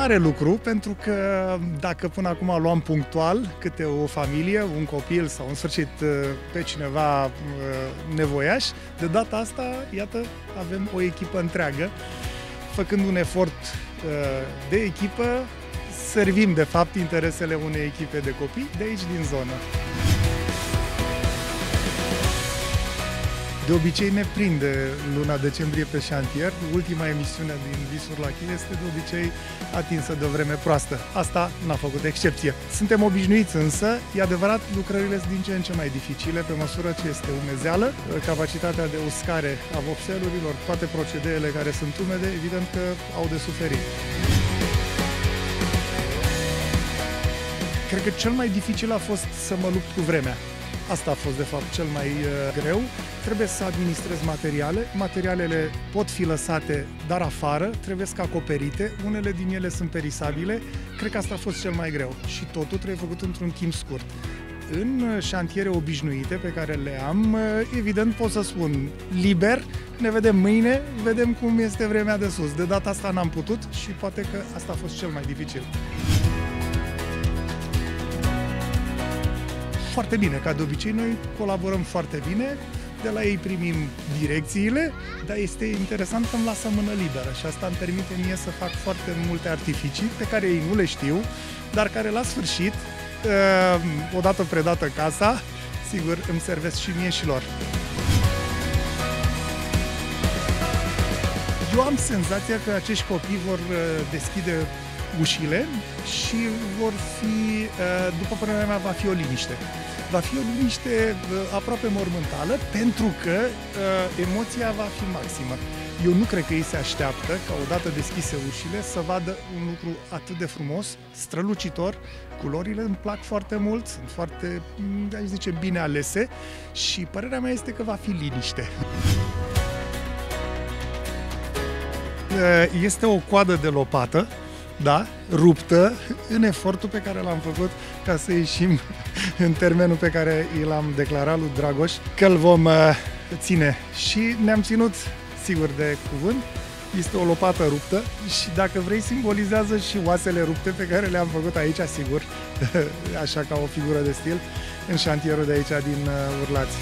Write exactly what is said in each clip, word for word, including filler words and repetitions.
mare lucru, pentru că dacă până acum luam punctual câte o familie, un copil sau în sfârșit pe cineva nevoiaș, de data asta, iată, avem o echipă întreagă. Făcând un efort de echipă, servim de fapt interesele unei echipe de copii de aici din zonă. De obicei ne prinde luna decembrie pe șantier. Ultima emisiune din Visuri la Chei este de obicei atinsă de o vreme proastă. Asta n-a făcut excepție. Suntem obișnuiți însă, e adevărat, lucrările sunt din ce în ce mai dificile pe măsură ce este umezeală. Capacitatea de uscare a vopselurilor, toate procedeele care sunt umede, evident că au de suferit. Cred că cel mai dificil a fost să mă lupt cu vremea. Asta a fost, de fapt, cel mai uh, greu. Trebuie să administrez materiale. Materialele pot fi lăsate, dar afară, trebuie să acoperite. Unele din ele sunt perisabile. Cred că asta a fost cel mai greu. Și totul trebuie făcut într-un timp scurt. În șantiere obișnuite pe care le am, evident pot să spun liber, ne vedem mâine, vedem cum este vremea de sus. De data asta n-am putut și poate că asta a fost cel mai dificil. Foarte bine, ca de obicei, noi colaborăm foarte bine, de la ei primim direcțiile, dar este interesant că îmi lasă mână liberă și asta îmi permite mie să fac foarte multe artificii pe care ei nu le știu, dar care la sfârșit, odată predată casa, sigur îmi servesc și mie și lor. Eu am senzația că acești copii vor deschide ușile și vor fi, după părerea mea, va fi o liniște. Va fi o liniște aproape mormântală, pentru că emoția va fi maximă. Eu nu cred că ei se așteaptă ca odată deschise ușile să vadă un lucru atât de frumos, strălucitor. Culorile îmi plac foarte mult, sunt foarte, aș zice, bine alese și părerea mea este că va fi liniște. Este o coadă de lopată, da, ruptă, în efortul pe care l-am făcut ca să ieșim în termenul pe care l-am declarat lui Dragoș, că îl vom uh, ține. Și ne-am ținut, sigur, de cuvânt. Este o lopată ruptă și, dacă vrei, simbolizează și oasele rupte pe care le-am făcut aici, sigur, așa ca o figură de stil, în șantierul de aici din uh, Urlați.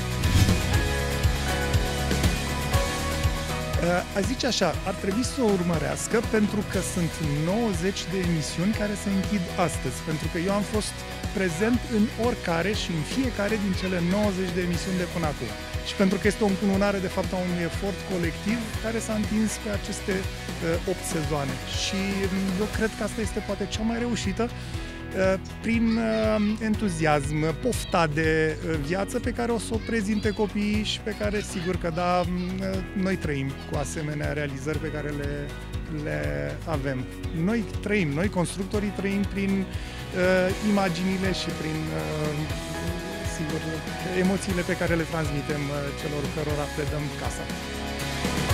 Aș zice așa, ar trebui să o urmărească pentru că sunt nouăzeci de emisiuni care se închid astăzi, pentru că eu am fost prezent în oricare și în fiecare din cele nouăzeci de emisiuni de până acum. Și pentru că este o încununare, de fapt, a unui efort colectiv care s-a întins pe aceste opt sezoane. Și eu cred că asta este poate cea mai reușită, prin entuziasm, pofta de viață pe care o să o prezinte copiii și pe care, sigur că da, noi trăim cu asemenea realizări pe care le, le avem. Noi trăim, noi constructorii trăim prin uh, imaginile și prin, uh, sigur, emoțiile pe care le transmitem uh, celor cărora predăm casa.